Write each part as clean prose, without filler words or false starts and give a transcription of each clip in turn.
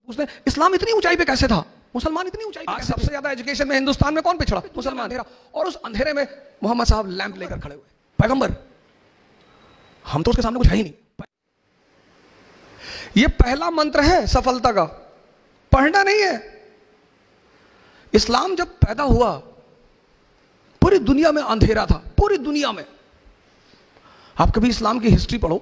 पूछते हैं इस्लाम इतनी ऊंचाई पे कैसे था, मुसलमान इतनी ऊंचाई पे कैसे? सबसे ज्यादा एजुकेशन में हिंदुस्तान में कौन पिछड़ा? मुसलमान। अंधेरा, और उस अंधेरे में मोहम्मद साहब लैंप लेकर खड़े हुए, पैगंबर। हम तो उसके सामने कुछ है ही नहीं। ये पहला मंत्र है सफलता का, पढ़ना नहीं है। इस्लाम जब पैदा हुआ पूरी दुनिया में अंधेरा था, पूरी दुनिया में। आप कभी इस्लाम की हिस्ट्री पढ़ो,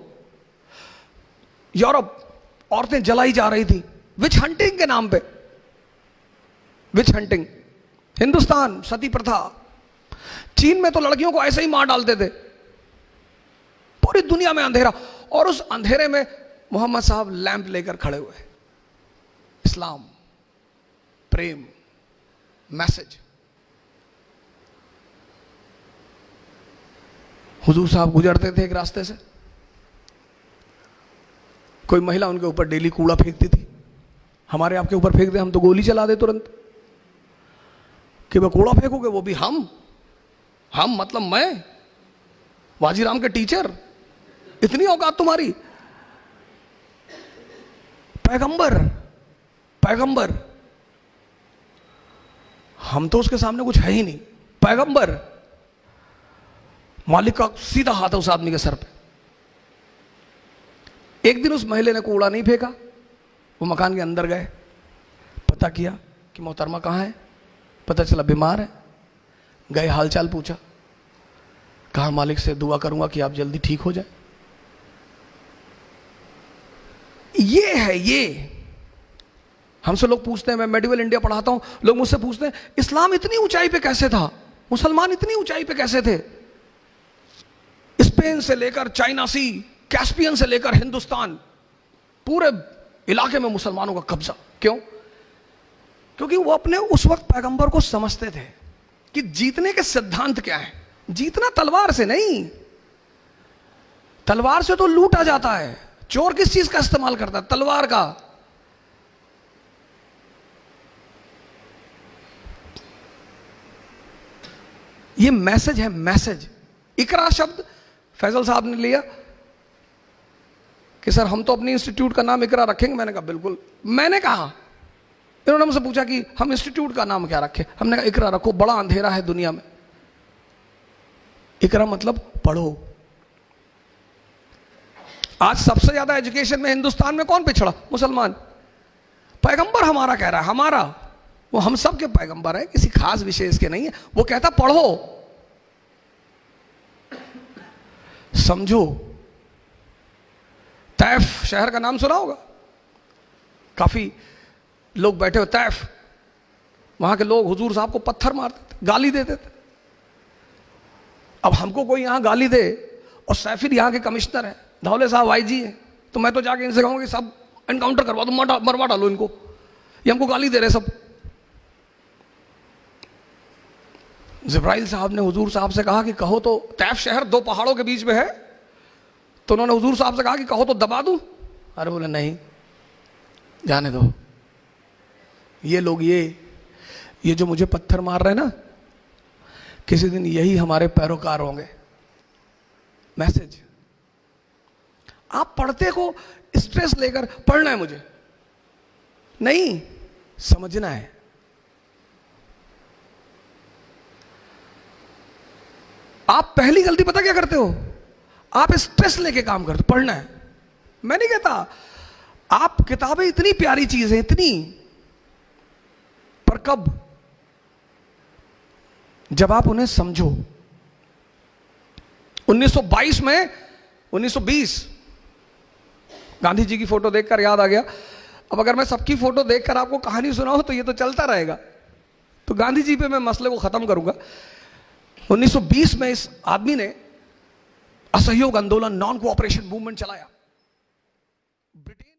यूरोप औरतें जलाई जा रही थी विच हंटिंग के नाम पे, विच हंटिंग। हिंदुस्तान सती प्रथा, चीन में तो लड़कियों को ऐसे ही मार डालते थे। पूरी दुनिया में अंधेरा, और उस अंधेरे में मोहम्मद साहब लैंप लेकर खड़े हुए। इस्लाम, प्रेम, मैसेज। हुजूर साहब गुजरते थे एक रास्ते से, कोई महिला उनके ऊपर डेली कूड़ा फेंकती थी। हमारे आपके ऊपर फेंक दे हम तो गोली चला दे तुरंत, कि वह कूड़ा फेंकोगे, वो भी हम मतलब मैं, वाजीराम के टीचर, इतनी औकात तुम्हारी? पैगंबर, पैगंबर। हम तो उसके सामने कुछ है ही नहीं। पैगंबर, मालिक का सीधा हाथ है उस आदमी के सर पे। एक दिन उस महिला ने कूड़ा नहीं फेंका, वो मकान के अंदर गए, पता किया कि मोहतरमा कहाँ है, पता चला बीमार है। गए, हालचाल पूछा, कहा मालिक से दुआ करूंगा कि आप जल्दी ठीक हो जाए। ये है, ये हमसे लोग पूछते हैं, मैं मेडिवल इंडिया पढ़ाता हूं, लोग मुझसे पूछते हैं इस्लाम इतनी ऊंचाई पे कैसे था, मुसलमान इतनी ऊंचाई पे कैसे थे? स्पेन से लेकर चाइना सी, कैस्पियन से लेकर हिंदुस्तान, पूरे इलाके में मुसलमानों का कब्जा। क्यों? क्योंकि वो अपने उस वक्त पैगंबर को समझते थे कि जीतने के सिद्धांत क्या है। जीतना तलवार से नहीं, तलवार से तो लूटा जाता है। चोर किस चीज का इस्तेमाल करता है? तलवार का। ये मैसेज है, मैसेज। इकरा शब्द फैजल साहब ने लिया कि सर हम तो अपनी इंस्टीट्यूट का नाम इकरा रखेंगे। मैंने कहा बिल्कुल। मैंने कहा, इन्होंने मुझसे पूछा कि हम इंस्टीट्यूट का नाम क्या रखें, हमने कहा इकरा रखो, बड़ा अंधेरा है दुनिया में। इकरा मतलब पढ़ो। आज सबसे ज्यादा एजुकेशन में हिंदुस्तान में कौन पिछड़ा? मुसलमान। पैगंबर हमारा कह रहा है, हमारा, वो हम सब के पैगंबर है, किसी खास विशेष के नहीं है। वो कहता पढ़ो, समझो। तैफ शहर का नाम सुना होगा, काफी लोग बैठे हो तैफ। वहां के लोग हुजूर साहब को पत्थर मारते थे, गाली देते थे। अब हमको कोई यहां गाली दे, और सैफिर यहां के कमिश्नर है, धौले साहब आईजी है, तो मैं तो जाके इनसे कहूंगा कि सब एनकाउंटर करवा दो, मरवा डालो इनको, ये हमको गाली दे रहे सब। जिब्राइल साहब ने हुजूर साहब से कहा कि कहो तो, तैफ शहर दो पहाड़ों के बीच में है, तो उन्होंने हुजूर साहब से कहा कि कहो तो दबा दूं। अरे बोले नहीं, जाने दो। ये लोग, ये जो मुझे पत्थर मार रहे हैं ना, किसी दिन यही हमारे पैरोकार होंगे। मैसेज। आप पढ़ते को स्ट्रेस लेकर पढ़ना है मुझे नहीं, समझना है। आप पहली गलती पता क्या करते हो? आप स्ट्रेस लेके काम करते। पढ़ना है, मैं नहीं कहता। आप किताबें इतनी प्यारी चीज है, इतनी, पर कब? जब आप उन्हें समझो। 1922 में, 1920, गांधी जी की फोटो देखकर याद आ गया। अब अगर मैं सबकी फोटो देखकर आपको कहानी सुनाऊं तो ये तो चलता रहेगा, तो गांधी जी पे मैं मसले को खत्म करूंगा। 1920 में इस आदमी ने असहयोग आंदोलन, नॉन कोऑपरेशन मूवमेंट चलाया। ब्रिटेन